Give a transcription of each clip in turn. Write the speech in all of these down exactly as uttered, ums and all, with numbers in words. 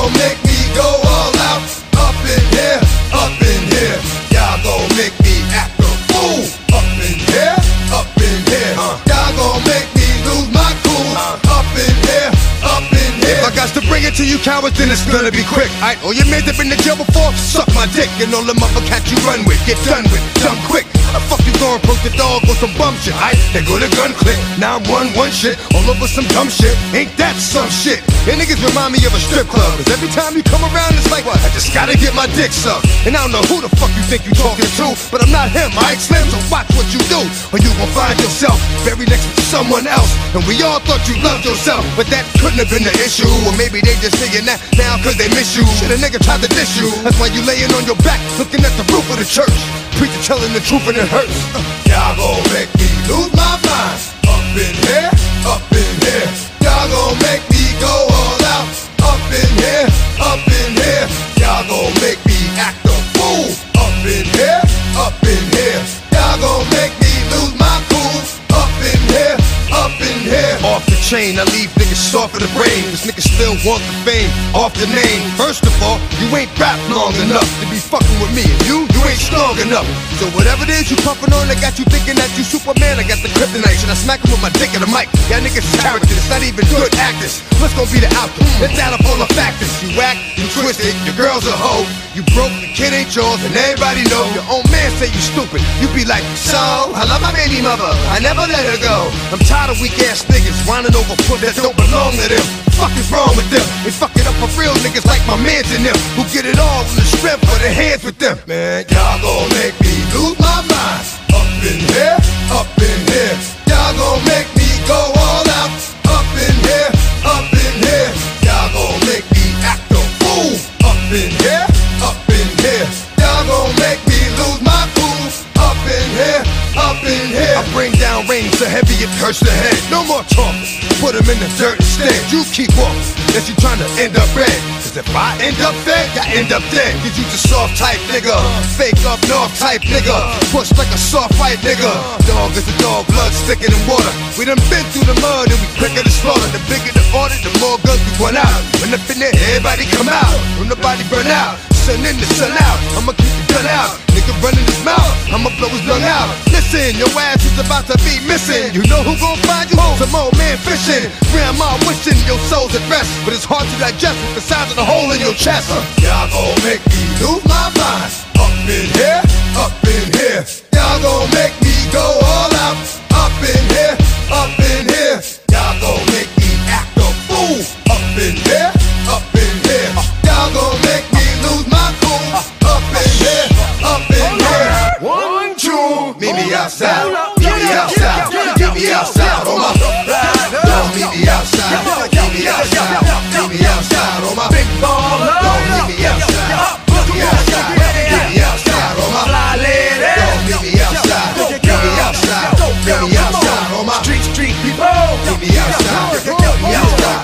gon' make me go all out. Up in here, up in here. Y'all gon' make me act a fool. Up in here, up in here. Y'all gon' make me lose my cool. Up in here, up in here. If I got to bring it to you cowards, then it's gonna be quick. Aight, all your mans that been in jail before, suck my dick. And all the motherfuckers you run with, get done with, done quick. How the fuck you gon' approach the dog with some bum shit? Aight, they go to gun click, now I'm one one shit, all over some dumb shit. Ain't that some shit? And niggas remind me of a strip club, cause every time you come around it's like, what? I just gotta get my dick sucked. And I don't know who the fuck you think you talking to, but I'm not him, I ain't Slim, so watch what you do, or you gon' find yourself buried next to someone else. And we all thought you loved yourself, but that couldn't have been the issue. Or maybe they just saying that now cause they miss you. Shit, a nigga tried to diss you, that's why you laying on your back looking at the roof of the church. Preacher telling the truth and it hurts. Y'all gon' make me lose my mind. Up in here, up in here. Y'all gon' make me go all out. Up in here, up in here. Y'all gon' make me act a fool. Up in here, up in here. Y'all gon' make me lose my cool. Up in here, up in here. Off the chain, I leave niggas soft in the brain. Cause niggas still want the fame off the name. First of all, you ain't rap long enough to be fucking with me. And you, you ain't strong enough. So whatever it is you puffin' on, I got you thinking that you Superman. I got the kryptonite, should I smack him with my dick in the mic? Y'all niggas characters, not even good actors. What's gonna be the outcome? Let's add up all the factors. You whack, you twisted, your girl's a hoe. You broke, the kid ain't yours, and everybody know. Your own man say you stupid. You be like, so, I love my baby mother, I never let her go. I'm tired of weak ass niggas whining over foot that don't belong to them. Fuck is wrong with them? They fuck it up for real niggas like my mans and them, who get it all from the strength of their hands with them. Man, y'all gon' make me lose my mind. Up in here, up in here. Y'all gon' make me go all out. Up in here, up in here. Y'all gon' make me act a fool. Up in here, up in here. Y'all gon' make me lose my cool. Up in here, up in here. I bring down rain so heavy it hurts the head. No more talking, put them in the dirt instead. You keep walking, unless you trying to end up red. Cause if I end up fed, I end up dead. Cause you just soft type nigga, fake up north type nigga, push like a soft fight nigga. Dog is a dog, blood thicker than water. We done been through the mud and we quicker to slaughter. The bigger the order, the more guns we run out. When up in there, everybody come out. When nobody burn out, sun in the sun out. I'ma keep the gun out. Nigga running his mouth, I'ma blow his lung out. Listen, your ass is about to be missing. You know who gon' find you? Some old man fishing. Grandma wishing your soul's at rest, but it's hard to digest with the size of the hole in your chest. Y'all gon' make me lose my mind. Up in here, up in here. Y'all gon' make me go all out. Up in here, up in here. Y'all gon' make me act a fool. Up in here, up in here. Y'all gon' make me lose my cool. Up in here, up in here. One, two, meet me outside. Meet me outside. Meet me outside on my Don't meet me outside. Meet me outside. Meet me outside on my big baller. Don't meet me outside. Meet me outside. Meet me outside on my fly lady. Don't meet me outside. Meet me outside. Meet me outside on my street street people. Meet me outside. Meet me outside.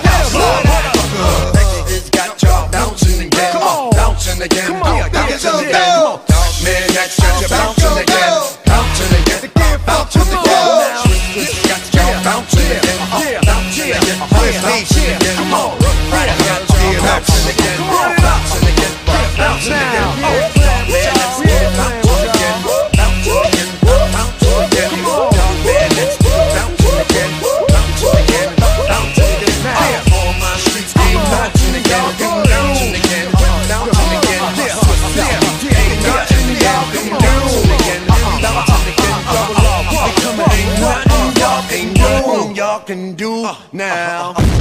Outside. Texas got y'all bouncing again, bouncing again, bouncing again. Man, that's such a bouncing again, bouncing again, bouncing again. Swiss got y'all bouncing again, bouncing again, bouncing again. Come on, right? I got y'all bouncing again, bouncing again, bouncing again. Man, that's it, bouncing again, bouncing again, bouncing again. Man, that's bouncing again, bouncing again, bouncing again. Now all my streets keep bouncing again, bouncing again, bouncing again. Swiss ain't nothing y'all can do, bouncing again, double off. Ain't nothing y'all can do, y'all can do now.